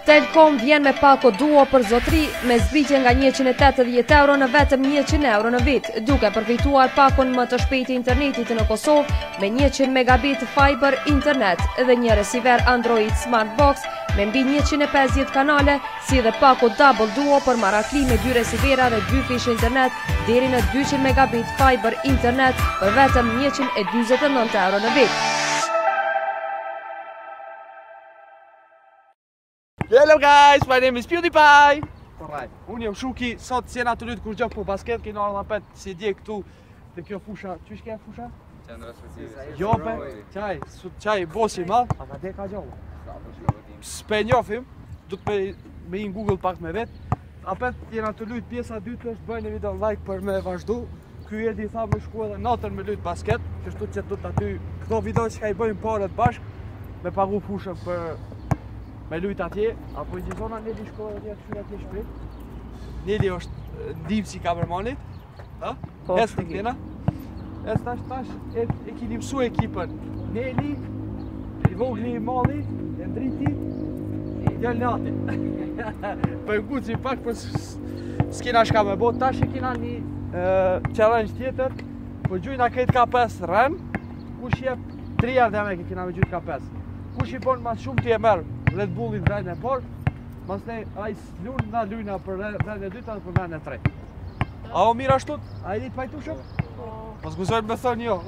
Telkom vjen me pako duo për zotri me zbritje nga 180 euro në vetëm 100 euro në vit, duke përfituar pakon më të shpejtë internetit në Kosovë me 100 megabit fiber internet dhe një receiver Android Smartbox me mbi 150 kanale, si dhe pako double duo për marakli me 2 receivera dhe 2 fish internet deri në 200 megabit fiber internet për vetëm 129 euro në vit. Hello guys, my name is PewDiePie. Unë jam Shuki, sot s'jena të lutë kur gjë po basket, kena ardha pet si dje këtu te kjo fusha. Qysh ke fusha? Qendra specifike. Jo be, çaj bosi madh. A ka deka gjolla? S'pe njofim, du të me in Google pak me vet. Apet jena të lutë pjesa dytë është bëjnë video like për me vazhdu. Ky Edi tha me shku edhe natën me lutë basket, kështu që tut aty këto video që ka I bëjmë paret bashk me pagu fushën për me lujt atje, apo I gjithona Neli shkojë atje atje shpejt. Neli është ndim si kamermanit. Ha? Es të këtina. Es tash e kini mësu ekipën. Neli, I vogli I malli, e ndriti, djallë nati. Për nguci pak, për s'kina shka me bot. Tash e kina një challenge tjetër, për gjujna këtë ka 5 rën, kush jep 3 herë dhe me kina me gjujt ka 5. Kush I bon mas shumë ti e merë Red Bullin rejnë e por, mas ne a I s'lun nga lujna për rejnë e dyta dhe për rejnë e tre. A o mira shtut? A I ditë pajtu shumë? Mas guzojnë me thënë jo.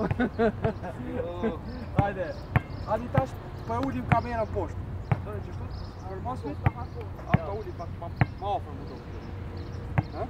Hajde, a di tash për ullim kamera poshtë. Dore që shtut? Për masmit? A për ullim pak ma ofër më do.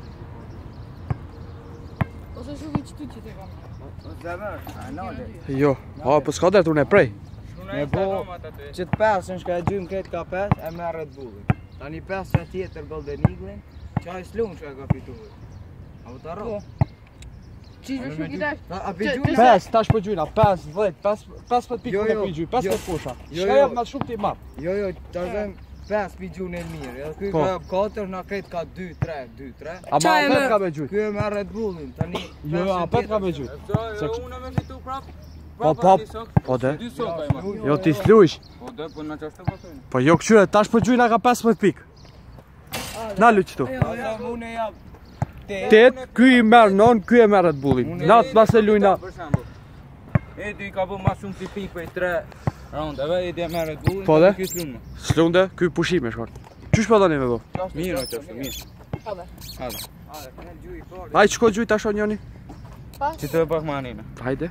Ose Shuki që ty që të kam? Jo, a për s'ka dërtu ne prej. Me bo që të pesën shka e gjymë këtë ka 5 e me Red Bullin. Ta një 5 që tjetër Golden Eagle-in, që a I s'lumë që ka fituar. A u të arro? Qishme Shuki tash? A pi gjymë? 5, tash për gjyna, 5, 15 pikë në për gjynë, 15 pusha. Shka jep ma shumë ti marë. Jo, ta zem 5 pi gjynë e mirë. Edhe kuj ka 4, na këtë ka 2, 3. A ma apet ka me gjynë? Kuj e me Red Bullin, ta një 5 Jo, apet ka me gjynë. Unë me fitu prapë. Po de? Jo ti s'lujsh. Po de, po në qashtë të pasojnë. Po jo këqyre, tash për gjyna ka 15 pikë. Na lu qëtu. Unë e jam 8, ky I merë 9, ky e merë Red Bullin. Natë mas e lujna. Edi ka bu ma shumë të pikë për 3 raundeve, Edi e merë Red Bullin. Po de? Ky s'lumë. Slunde, ky pushime shkart. Qysh po dani me bo? Mirë o qështë, mirë. Hade. Hajde qko gjuj tash o njoni? Që të e pak manina. Hajde.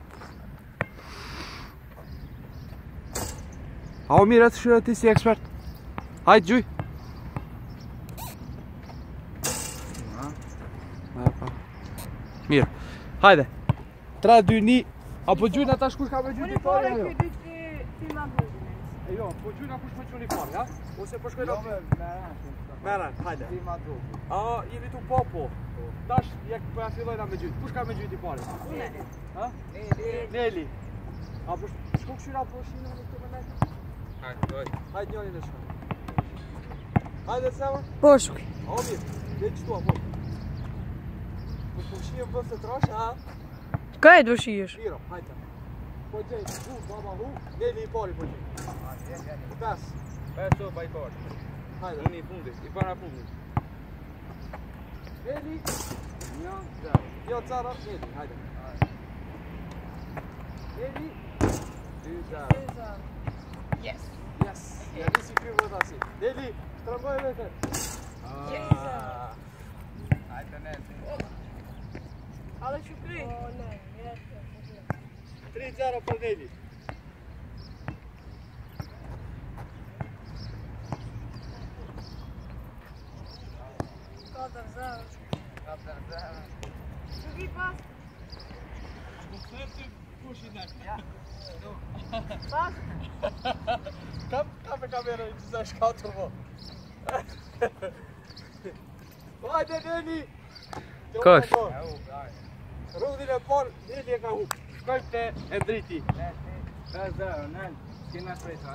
A o mirë atë shërë ti si ekspert. Hajde gjuj. Mirë. Hajde. 3, 2, 1. Apo gjujna tash kush ka me gjujt I pari jo? E jo, po gjujna kush me gjujt I pari, ja? Ose po shkoj me Meran, hajde. A, jemi tu po. Tash jek po ja fillojna me gjujt. Kush ka me gjujt I pari? Neli. Ha? Neli. Apo shko këshyra po shina në këtë me nejtë? Hajde njoni në shkoj. Hajde Seva? Po Shuki. A o mirë, dhe qëtu apo? Po shijem vës të trashe, ha? Ka e do shijesh? Miro, hajde. Po gjej, baba hu, Neli I pari po gjej. 5. 5 sopa I pari. Hajde. Unë I fundit, I para fundit. Neli. 1-0, Neli, hajde. Neli. 2-0. Yes. Ja nisi kry vëta si. Neli, shtrëmboj vete. Hajde Neli. Ale Shukri. 3-0 për Neli. Shuki pas. Pas. Ka me kamerën I të zash 4 mo. Hajde Neli. Kosh. Rudhin e parë, Neli e ka hu. Shkojmë te e driti. 5-0, Neli. S'kena presa,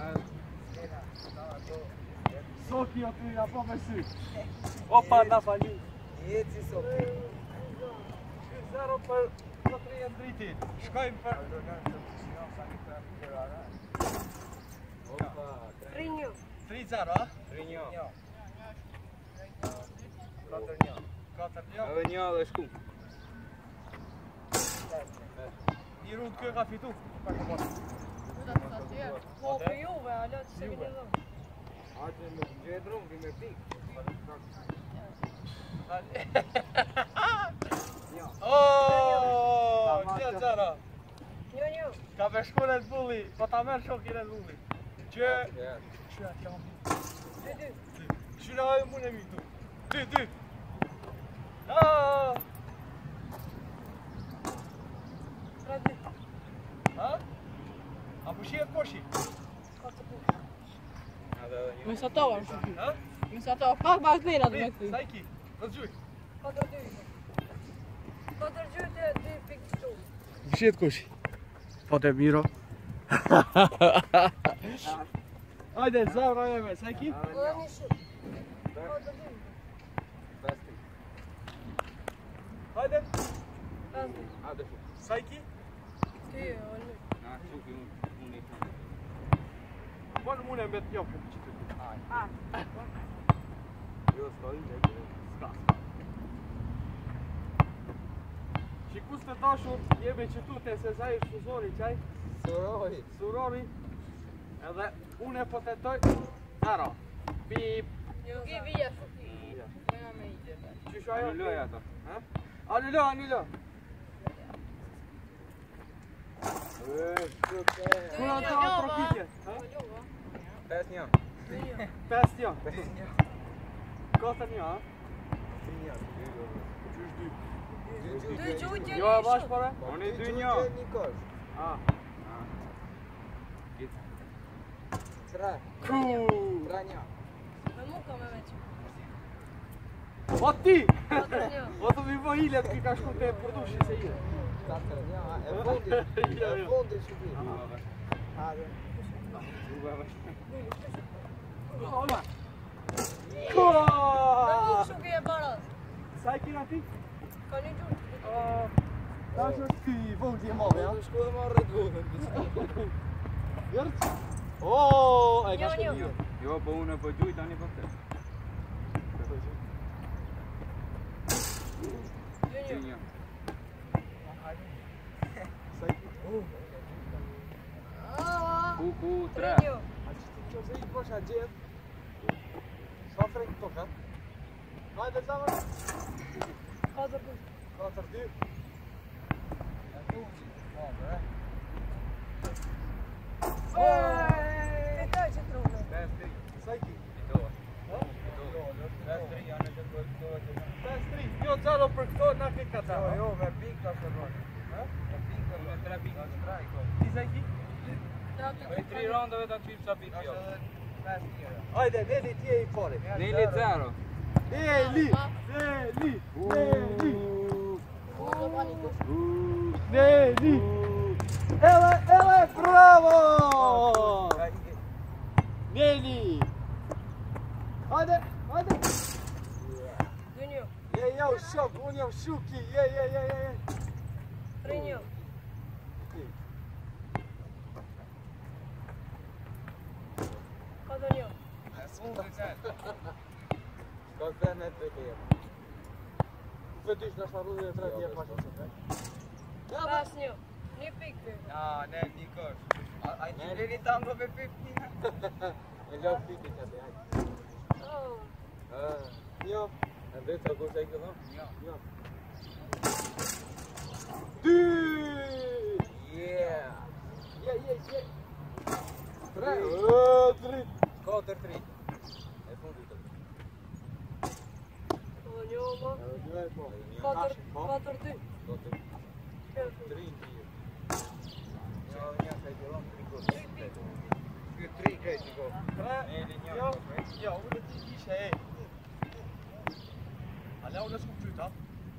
Soki o ty, apo me sy. Opa, na fali. Jeci Soki. 2-0 për Sotri e dritit. Shkojmë për... 3-1. 3 1-0, a? 3-1. 4-1. 4-1. Edhe një dhe shku. Një rundë kjo ka fitu. Po, për juve, alo, që se keni dhëmë. Ate në gjithë rungë, me pikë. Oooo, 1-0. Një. Ka me shku Red Bulli, po ta merë shoki Red Bulli. Që... Shura të jam. 2-2. Shura hajë mune mi këtu. 2-2. Aaaa. 3-2. Ha? A po shihet poshi? Me sa tova më shumë. Ha? Me sa tova, pak pak të lera të me këti. Sa i ki? Në gjuj. 4-2. 4-2 të 2-2. Shihet koshi. Po te miro. Hajde, zavra jeme, sa i ki? Dhe një shumë. 4-2. Hajde. 5-2. Sa i ki? Ty, olë. Po në mune mbet një për që të të. Jo, s'ka i dhe. Ska. Shikus të dashur, jemi që tu të Sezai Suzori qaj. Surori. Surori. Edhe une po të toj. Zero. Pip. Nuk i vija shuki. Mëna me i dhe. Qyshu ajo? Anulloj ato. Anulo. Kuna të atropitje. 5-1. 5-1. 4-1, ha? 2 gjujtje Jo e bash pare? Oni 2-1. A. 3. Kuuu. 3-1. Me mu ka me veç. O ti! 4-1. O të mi vo hilet ki ka shku të përdushi se hilet. 4-1. E fundi shubi. Hajde. Ola! Në një shuki e baras. Sa i kina ti? Ka një gjujtje. Ta është është ty vogli e madhe, ja? Shku dhe marrë Red Bullin. Jërë? Oooo, e ka shku Një. një. Jo, po unë po gjuj tani po këtë. 2-1. Sa i ki? Ku, 3. 3-1. A që ti që se i posha gjithë? Sa frejnë këto, ka? Hajde, zavër? 4-2. 4-2. Këtoj që truve. 5-3. Sa i ki? Fitova. 5-3. 5-3, janë që të bëjtë. 5-3. Jo, 0 për këto, na ke ka 0. Jo, me pikë ka shërroni. Me pikë, me 3 pikë. Ti sa i ki? Me 3 rondove ta qypë sa pikë jo. Hajde, Neli, ti e i pari. Nili 0. Neli! Neli! Neli! Nuk ka një kush. Neli! Ele, bravo! Neli! Hajde! 2-1. Je, jam shok, unë jam shuki, je. 3-1. Ka të në të tjerë. Vëtysh në sharu dhe 3 djetë ma shumë se 5-1. Një pikë. Ne, një kosh. A një liri tango me pipë një? E lëk piti që të jajtë. Një. E dhe të ku se i këllon? Një. 2! Yeah! Je. 3! 3! 4-3. E fundi të. Një më. 4-2. 3 një se i këllon 3 kosh. 3 kejtë i kosh. Jo, unë ti ishe e. Ale unë s'ku qyta.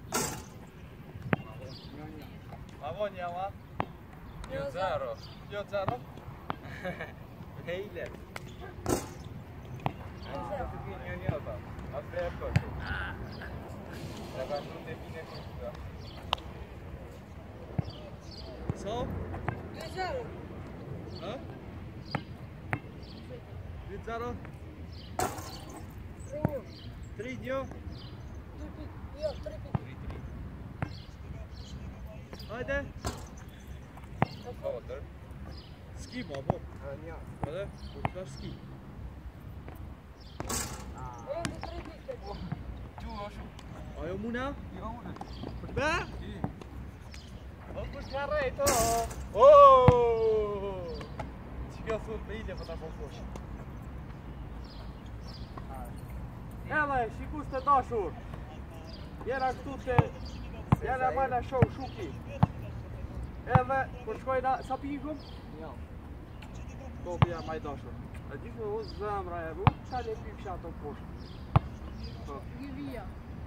Ma vo një ma. 1-0. Jo 0. Hejle. Të të pjenë një ta. A të e kosh. Dhe ka shumë të pine kështë. So? 2-0. Ha? 2-0? 3-1. Jo, 3 pikë. Hajde. Ski ma po. Hajde, po të kash ski. Endi 3 pikë. Ajo muna? Jo, unë. Për be? O, kush ka rejt, o! Që kjo thut me ide për ta po posh. Edhe, shikus të dashur. Jena këtu të... Jena majna show shuki. Edhe, kur shkojna... Sa pikum? Jo. Kopi jam maj dashur. E di ku uz zemra e bu, qa një pik që ato poshtë. Vija.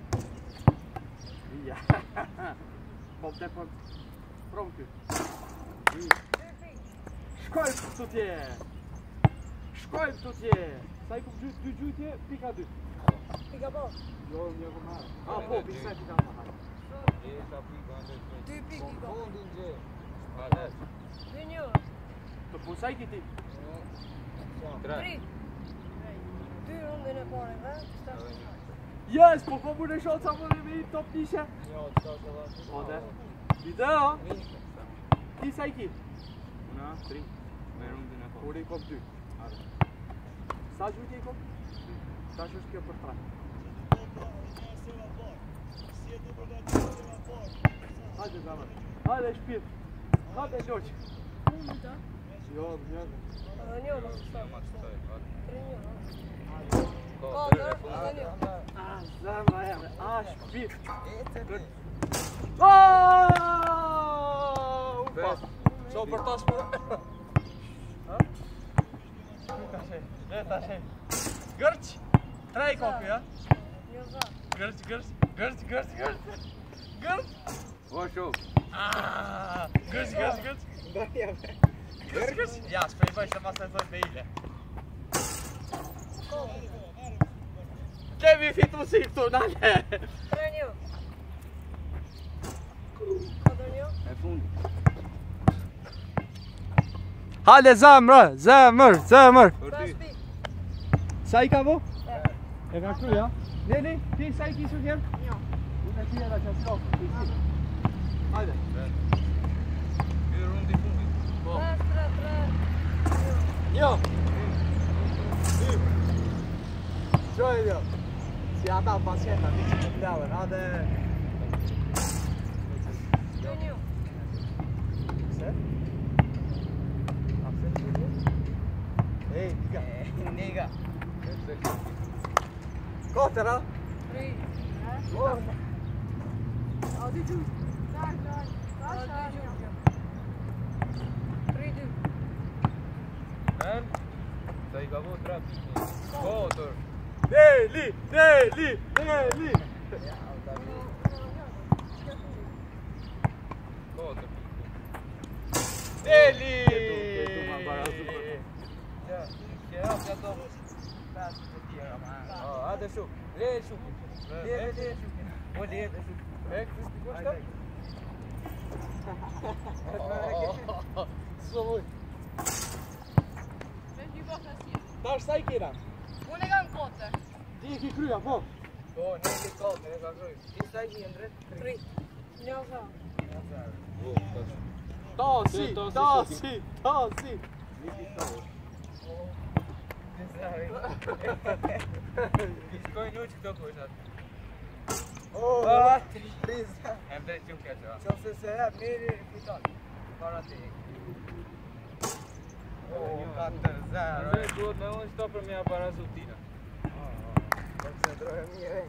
Vija. Po të për... Prom ty. Shkojmë të tje. Shkojmë të tje. Sa i kum dy gjytje, pika 2. Pika po. Jo, një kum marë. A, po, pika pika marë. 2 pikë i ka. Fondin gjë. 2-1. Të pusaj kiti. 3. 2 rundin e pare, dhe? Yes, po po mune shotë sa mune me i top nishe. Jo, të ka të Ode. Video. Ti sa i ki? Una, 3. Me rundin e po. Uri kom 2. Sa gjujtje i kom? Sa që është kjo për 3. Hajde zamër. Hajde shpirë. Hajde loqë. Unë të? Jo, njërë. Edhe një, mos të stoj. 3-1. Zemra jeme, shpirë. Upa. Qo për tash për... Gërq. 3 kopi, ja? Gërq. Gërq. O, shumë. Gërq. Gërq. Ja, shprej bëjsh të mas e thoj me ile. Kemi fitu si këtu, nale! 3-1. 4-1. E fundi. Hale zemër! Për ty. 5 pikë. Sa i ka bo? E ka kry, ja? Neni, ti sa i kisu kjem? Jo. Unë e ti edhe që s'lokë. Hajde. Ky rundi fundi. 5-3-3. Jo! Qoj jo! Si ata pacienta, ti që të plavën, hajde! 2-1. Se? A se që një? Ej, niga! Niga. 4, ha? 3. A di që? 3-2. Men? Sa i ka bo 3 pikë. 4. Deli! Deli! Hajde shuk. Le shukin. Le shukin. Po le shukin. E kushti kushta? Sovoj! Tash sa i kena? Unë e kam 4. Ti e ki kryja, po? Po, ne ke 4, ne ka kryj. Ti sa i Andre? 3. Një sa. Tasi! Iskoj nuq këto kujshat. Oh, Please. Em dhe që më keqa. qofse se jep, miri fiton. Para ti. Oh, 4-0. Andre duhet me unë qëto për me aparazu tina. Koncentroje mirë.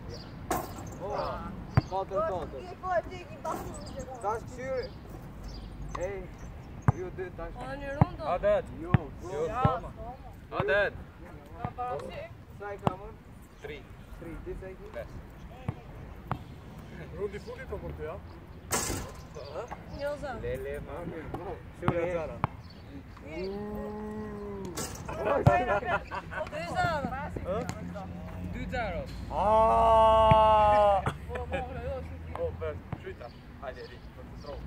4-4. Po e tiki bashkë. Tash këshyri. Ej, ju dy tash. A një rundë? Adet. Jo, Jo, Ja, toma. Adet. Ka parasi? sa i ka mën? 3. 3, ti sa i ki? 5. Rundi fuli të për të, ja? Një sa. Lele ma. Shure e zara. 2 sa. 2-0. Aaaa! Po, O, për, qyta. Hajde, ri, për të trojë.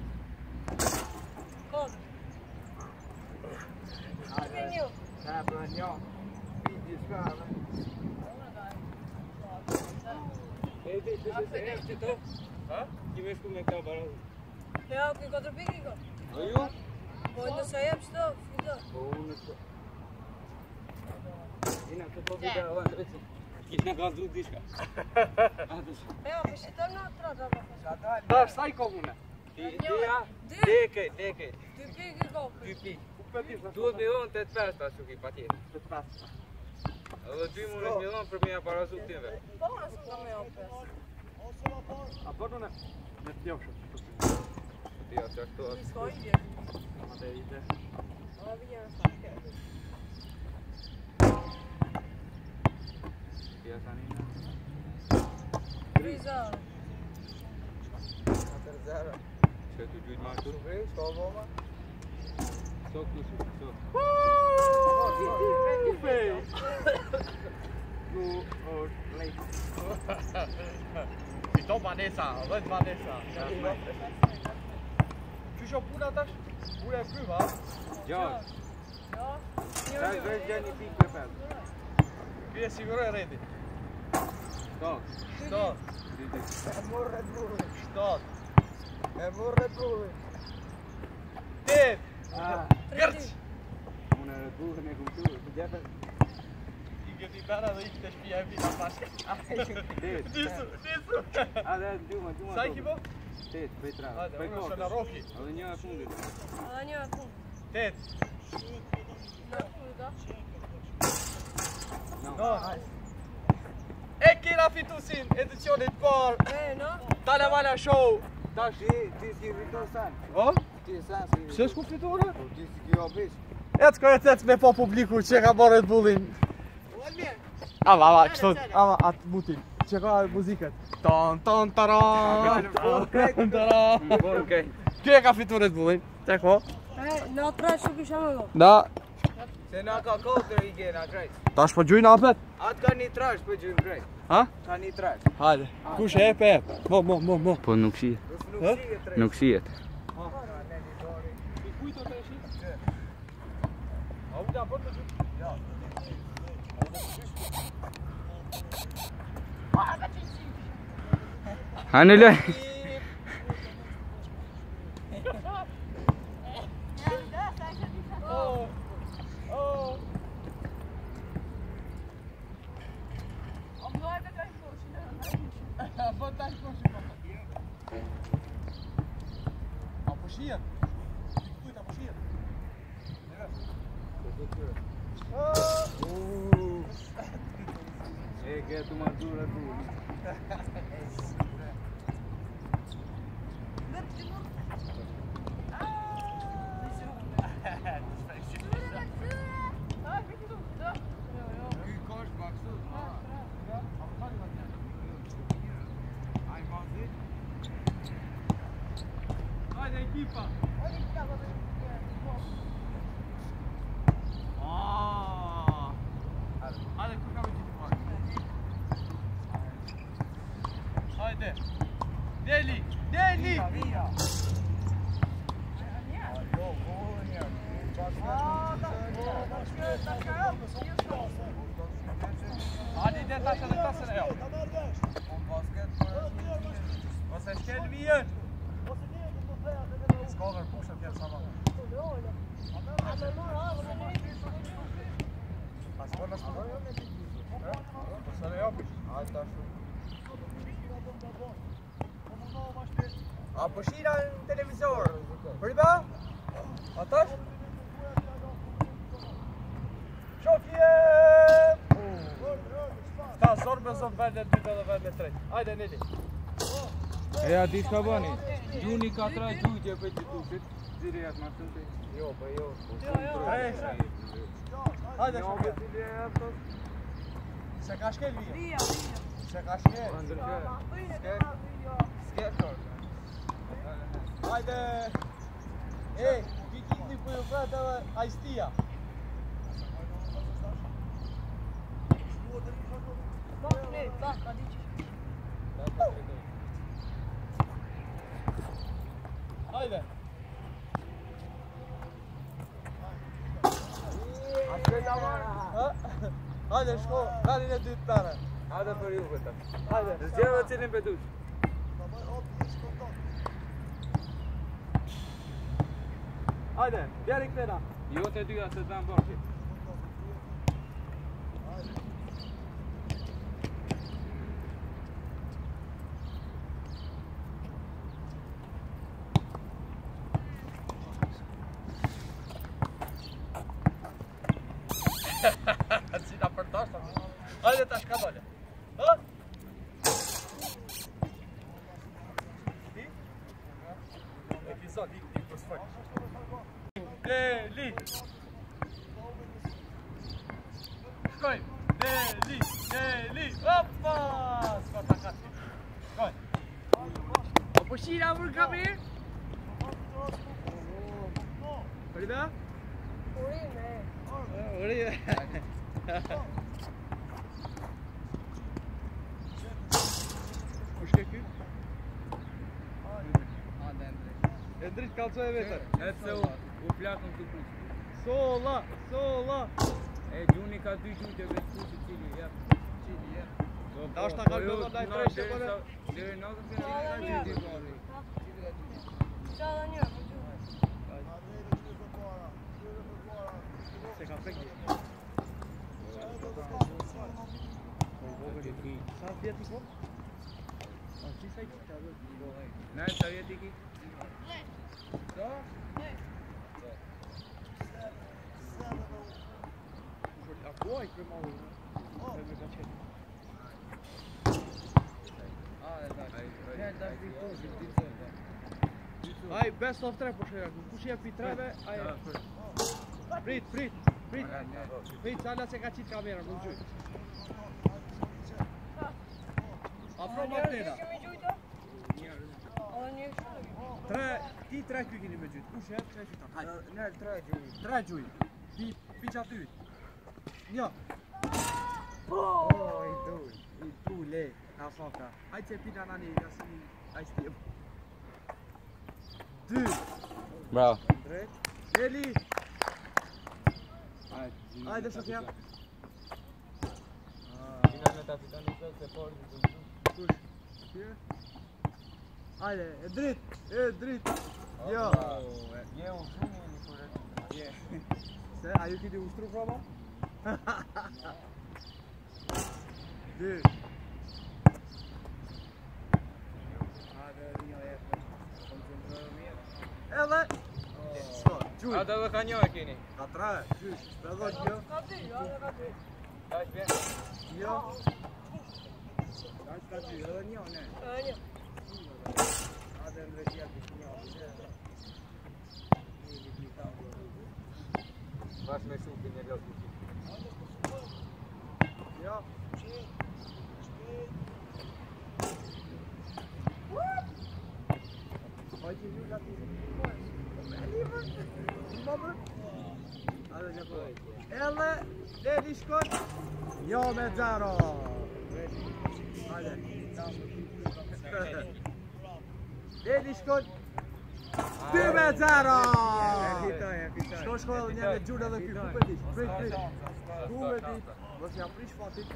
Kod. Hajde. Një. Për një. Ti me shku me këta barazë. Ja, ke 4 pikë ka. O ju? Po nëse jep çdo, fido. Po unë shku. Ina këtë po video avën drejtë. Kishna ka dhru dishka. Ja, po shiton në trata pa. Dash, sa i komune? Ideja, leke. 2 pikë ka. 2 pikë. Duhet me dhonë 8-5 ta shuki pa tjetë. 8-5. Edhe 2 mune me dhonë për me ja parazu këtive. Po nëse ka me opes. A bërë në t'joshëm. Ti atë ashtu Ti atë. s'ka ide. Ate ide. A vjen sa. Ti atë anina. 3-0. 4-0. Që të gjujtë ma shtu? Shko voma? Sok të shuk, sok. Fito Vanessa, vëd Vanessa. Qysho puna tash? Puna e kryva? Gjatë. Ja. Taj veç gjë një pikë për petë. Pje siguroj redi. Shtot. Shtot. E morë Red Bullin. Shtot. E morë Red Bullin. Tet. Gërç. Unë e Red Bullin e kumëtu. Gjepë. I gëti bera dhe i këtë shpia e vina pashke. Tet. Nisu. Adhe, gjuma. Sa i kipo? Tet, pej tra. Hajde, Pej unë shë në kokës. roki. Edhe një e fundit. A një atë. Tet. Na fuda. No. E kena fitusin edicionit parë. No. Talavana Show. Tash ti s'ki fitu san. O? Ti san s'ki. Pse s'ku fitore? Po ti s'ki obis. Ec me po publiku që ka bërë Red Bullin. Ama, kështu, ama atë butin. Që ka muzikët. Ton, taran. Okej. Kje ka fitu Red Bullin? Tek po? Na pra shumë kisha më go. Da. Se na ka kodër i gena krejt. Tash po gjujnë apet? Atë ka një trash për gjujnë krejt. Ha? Ka një trash. Hajde. Kush e pe? Mo. Po nuk shihet. Nuk shihet. I kujto të eshi? A u da po të gjujnë? Ja. Hanë loj. Apo shihet? Kujt apo shihet? E ke tu madura tu. Hajde ekipa. Hajde ku kam ekipa. Hajde. Deli. Hadi de taşını yap. Ose shkel vjen. Skover pusha tjerë sa ma. A s'ko në shkoj? Pëse në jopish? A po shira në televizor? Priba? A tash? Shofje! Sta zor me zon vendet 2 dhe vendet 3. Ajde Nili. E a ti s'ka bani? Gjuni ka tra gjujtje për gjithusit. Ziri atë ma shumë të. Jo, për jo. Hajde Shofje. Se ka shkel vija. Se ka shkel. Hajde. Ej, vikindi për ju vret edhe ajstia. Hajde. Hajde, shko, vendin e dytë pere. Hajde për ju vetëm. Hajde. Zgjerë cilin për dush. Hajde, bjeri këtena. Jo të dyja se të vend bërti. Si ta përtash ta. Hajde tash ka dole. Ha? Ti? E kisa di për sfaq. Deli. Shkoj. Deli, Deli. Hoppa! Sfata kati. Shkoj. Po shira për kamer? Përida? Urime. Kush ke ky? E drejt kalcoj vetër. Edhe se u plakën të kush. Solla, solla. E gjuni ka dy gjute vetë kushit cili jep. Cili jep. Da është ta ka gjota daj 3 sekonda. Deri në 90 sekonda dy goli. Çfarë një? Se ka prekë. Sa vjet i po? A ti sa i ka dhënë? Ne sa vjet i ki? Da? A kuaj për mallu? Me ka qenë. Aj, best of 3 po shëra. Kush jep i 3-ve? Aj. Prit. Prit, sala se ka qit kamera, nuk gjyj. Afro Martina. Ti 3 ky keni me gjyt. Kush jep? Çfarë fiton? Hajde. Ne 3 gjuj. 3 gjuj. Pi qaty. Jo. Oh, i du le. Na foka. Hajde se pina nani, asi ai stim. 2. Bravo. Drejt. Eli. Hajde Sofia. Kina me ta fiton një se por. Kush? Ti? Hajde, e dritt. Jo. Je u funi një kur. Je. Se, a ju kiti ushtru prova? 2. Hajde, një jetë. Koncentrojë mirë. Edhe. Gjuj. A dhe ka një e keni? Ka 3, gjysh. Shpedho kjo. Ka dy, ka dy. Tash vjen. Jo. Tash ka dy, edhe një, ne. Një. A dhe në veshja të një. Vas me shupin e lotë. Jo. Hajde ju la ti. Edhe, Deli shkon. Jo me 0. Hajde. Deli shkon. 2-0. Shko edhe një me gjurë edhe kjo. Ku për ti? Prit. Ku për ti? Mos ja prish fatit.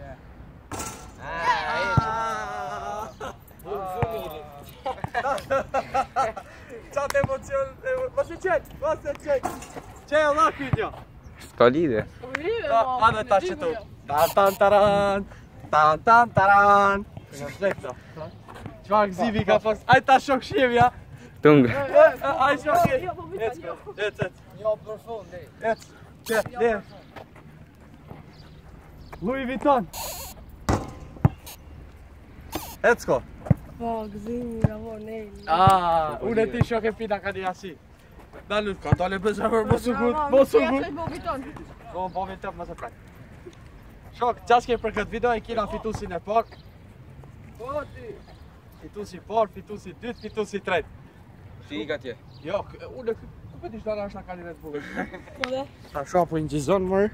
Qatë emocion. Mos e qek. Qe e lakin jo. Ska lidhe. Hajde ta qëtu. Tan taran. Reflekto. Çfarë gëzimi ka pas? Aj ta shok shjevja. Tungë. Aj shok shjevja. Ec. Jo për fund, Ec. Qe, le. Louis Vuitton. Ecko. Po, gëzimi nga vor ne. Unë e ti shok e pina ka një asi. Dalu, ka tale bezemër, mos u gut. Po vitëm, mos e praj. Shok, qaske për këtë video e kina fitusin e parë. Po ti. Fitusi parë, fitusi dytë, fitusi tretë. Ti i ka tje. Jo, unë ku për t'i shtara është na kalin e të bullë. Po dhe? Ta shopu në gjizon mërë.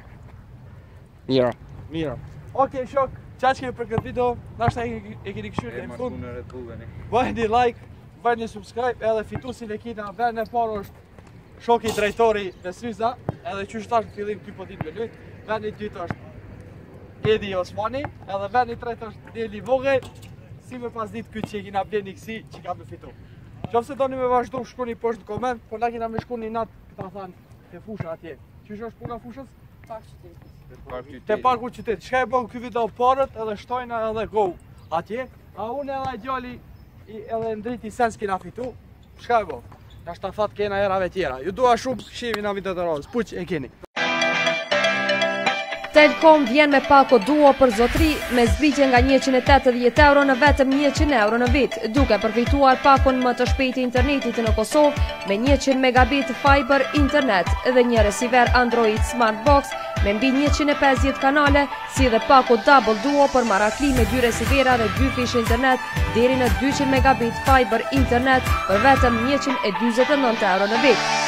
Mira. Okej, shok, qaske për këtë video, nashta e keni këshyrë e më fund. Bëjni like, bëjni subscribe, edhe fitusin e kina vend e parë është shoki drejtori në Syza, edhe që shtash në fillim ky po ditë me lujt, vend i dytë është Edi Osmani, edhe veni tret është Deli Vogël, si me pas ditë këtë që kina bleni kësi që ka me fitu. Qofse doni me vazhdu shkoni poshtë në koment, po na kina me shku një natë këta thanë te fusha atje. Qysh është puna fushës? Park qytetit. Te parku qytetit. Shka e bën ky video parët edhe shtojna edhe go atje, a unë edhe djali edhe ndriti sens kina fitu. Shka e bën? Na shta that kena erave tjera. Ju dua shumë, shivi na video të radhës. Puq e keni. Telkom vjen me pako duo për zotri me zbritje nga 180 euro në vetëm 100 euro në vit, duke përfituar pakon më të shpejtë internetit në Kosovë me 100 megabit fiber internet dhe një receiver Android Smartbox me mbi 150 kanale, si dhe pako double duo për marakli me 2 receivera dhe 2 fish internet deri në 200 megabit fiber internet për vetëm 129 euro në vit.